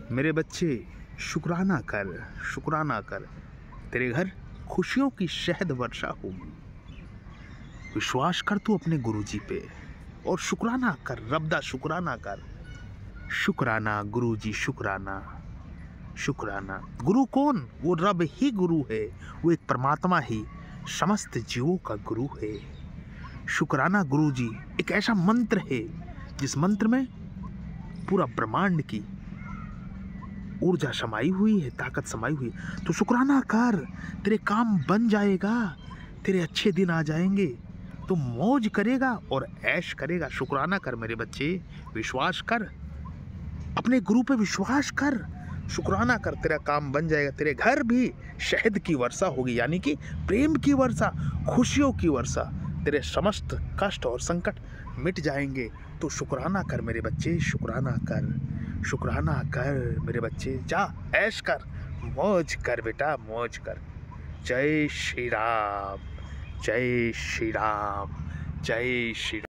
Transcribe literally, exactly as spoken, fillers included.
मेरे बच्चे शुक्राना कर, शुक्राना कर, तेरे घर खुशियों की शहद वर्षा होगी। विश्वास कर तू अपने गुरुजी पे और शुक्राना कर, रब्दा शुक्राना कर। शुक्राना गुरुजी, शुक्राना शुक्राना। गुरु कौन? वो रब ही गुरु है, वो एक परमात्मा ही समस्त जीवों का गुरु है। शुक्राना गुरुजी एक ऐसा मंत्र है जिस मंत्र में पूरा ब्रह्मांड की ऊर्जा समाई हुई है, ताकत समाई हुई है। तो शुक्राना कर, तेरे काम बन जाएगा, तेरे अच्छे दिन आ जाएंगे, तो मौज करेगा और ऐश करेगा। शुक्राना कर मेरे बच्चे, विश्वास कर, अपने गुरु पे विश्वास कर, शुक्राना कर, तेरा काम बन जाएगा। तेरे घर भी शहद की वर्षा होगी, यानी कि प्रेम की वर्षा, खुशियों की वर्षा। तेरे समस्त कष्ट और संकट मिट जाएंगे। तो शुक्राना कर मेरे बच्चे, शुक्राना कर, शुक्राना कर मेरे बच्चे। जा ऐश कर, मौज कर बेटा, मौज कर। जय श्री राम, जय श्री राम, जय श्री राम।